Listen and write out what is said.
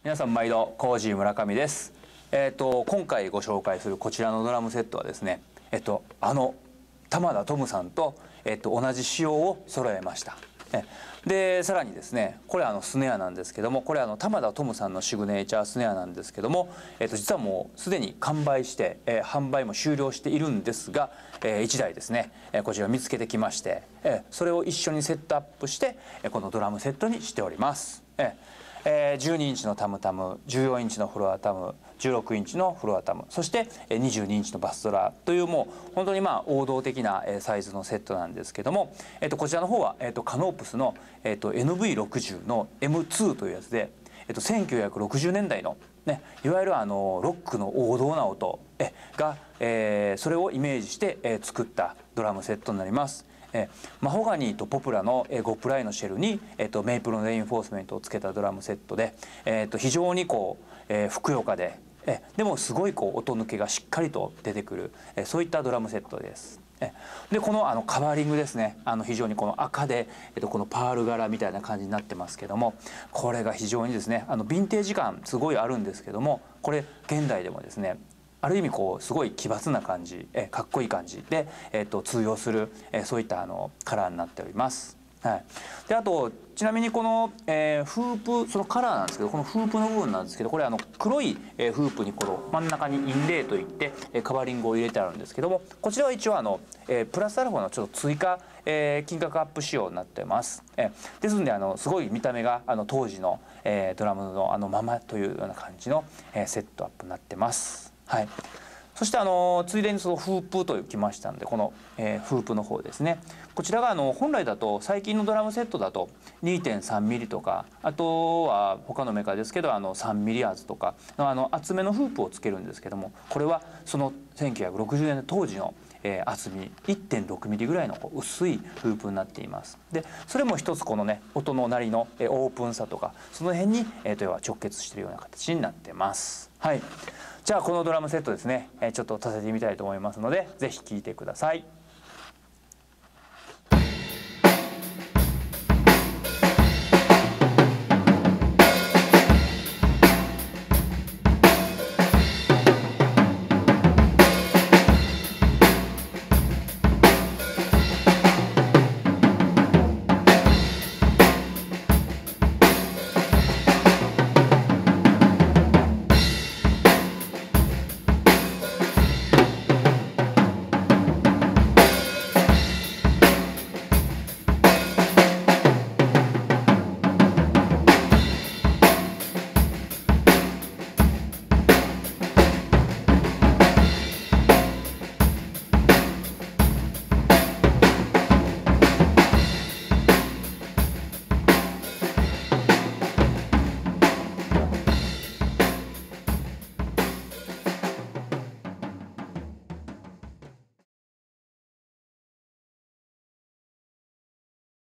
皆さん毎度コージー村上です。今回ご紹介するこちらのドラムセットはですね、玉田トムさんと、同じ仕様を揃えました。でさらにですね、これスネアなんですけども、これ玉田トムさんのシグネチャースネアなんですけども、実はもうすでに完売して、販売も終了しているんですが、1台ですね、こちら見つけてきまして、それを一緒にセットアップして、このドラムセットにしております。12インチのタムタム、14インチのフロアタム、16インチのフロアタム、そして22インチのバスドラというもう本当に王道的なサイズのセットなんですけども、こちらの方はカノープスのNV60 の M2 というやつで、1960年代のね、いわゆるロックの王道な音がそれをイメージして作ったドラムセットになります。マホガニーとポプラの5プライのシェルにメイプルのレインフォースメントをつけたドラムセットで、非常にふくよかででもすごい音抜けがしっかりと出てくるそういったドラムセットです。でこのカバーリングですね、非常にこの赤でこのパール柄みたいな感じになってますけども、これが非常にですねヴィンテージ感すごいあるんですけども、これ現代でもですねある意味すごい奇抜な感じ、かっこいい感じで、通用する、そういったカラーになっております。はい、であとちなみにこの、フープそのカラーなんですけど、このフープの部分なんですけど、これ黒い、フープにこの真ん中にインレイといってカバーリングを入れてあるんですけども、こちらは一応プラスアルファのちょっと追加、金額アップ仕様になってます。ですのですごい見た目が当時の、ドラムのままというような感じの、セットアップになってます。はい、そしてついでにそのフープときましたので、この、フープの方ですね、こちらが本来だと最近のドラムセットだと 2.3 ミリとか、あとは他のメーカーですけど3ミリアーズとか厚めのフープをつけるんですけども、これはその1960年当時の厚み 1.6 ミリぐらいの薄いフープになっています。でそれも一つこのね音の鳴りのオープンさとかその辺に要は直結しているような形になってます。はい、じゃあこのドラムセットですねちょっと立ててみたいと思いますので、ぜひ聴いてください。